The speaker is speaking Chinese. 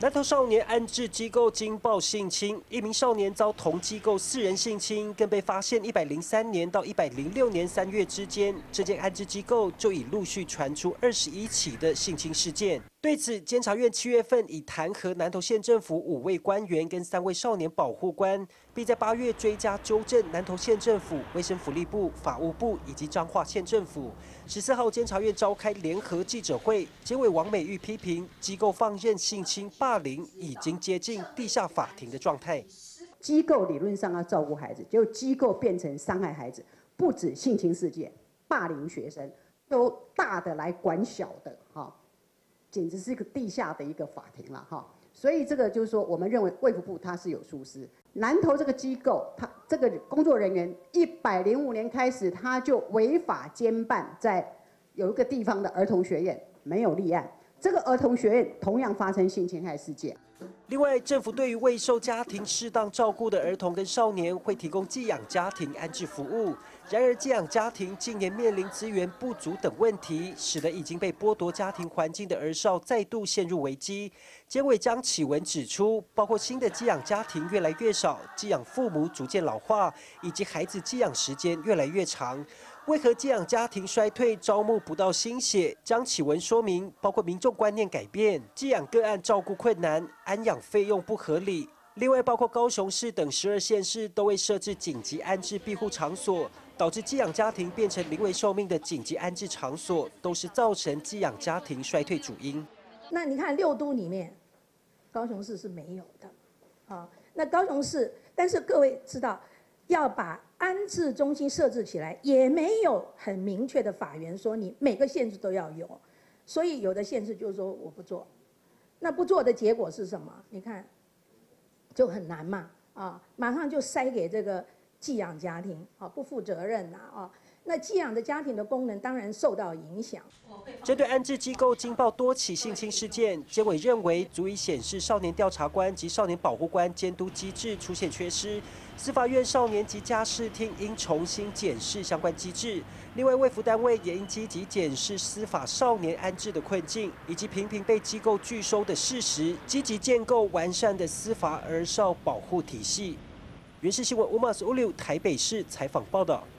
南投少年安置机构惊爆性侵，一名少年遭同机构4人性侵，更被发现103年到106年3月之间，这间安置机构就已陆续传出21起的性侵事件。对此，监察院7月份已弹劾南投县政府5位官员跟3位少年保护官，并在8月追加纠正南投县政府、卫生福利部、法务部以及彰化县政府。14号，监察院召开联合记者会，监委王美玉批评机构放任性侵霸凌已经接近地下法庭的状态。 机构理论上要照顾孩子，结果机构变成伤害孩子，不止性侵事件、霸凌学生，都大的来管小的，哈，简直是一个地下的一个法庭了，哈。所以这个就是说，我们认为卫福部它是有疏失。南投这个机构，它这个工作人员105年开始，他就违法兼办，在有一个地方的儿童学院没有立案。这个儿童学院同样发生性侵害事件。 另外，政府对于未受家庭适当照顾的儿童跟少年，会提供寄养家庭安置服务。然而，寄养家庭近年面临资源不足等问题，使得已经被剥夺家庭环境的儿少再度陷入危机。监委将启文指出，包括新的寄养家庭越来越少，寄养父母逐渐老化，以及孩子寄养时间越来越长。为何寄养家庭衰退，招募不到新血？将启文说明，包括民众观念改变、寄养个案照顾困难、安养费用不合理。另外，包括高雄市等12县市都未设置紧急安置庇护场所，导致寄养家庭变成临危受命的紧急安置场所，都是造成寄养家庭衰退主因。 那你看6都里面，高雄市是没有的，啊，那高雄市，但是各位知道，要把安置中心设置起来，也没有很明确的法源说你每个县市都要有，所以有的县市就说我不做，那不做的结果是什么？你看，就很难嘛，啊，马上就塞给这个寄养家庭，啊，不负责任呐，啊，那寄养的家庭的功能当然受到影响。 针对安置机构惊爆多起性侵事件，监委认为足以显示少年调查官及少年保护官监督机制出现缺失，司法院少年及家事厅应重新检视相关机制。另外，卫福单位也应积极检视司法少年安置的困境，以及频频被机构拒收的事实，积极建构完善的司法儿少保护体系。原视新闻吴马斯乌六台北市采访报道。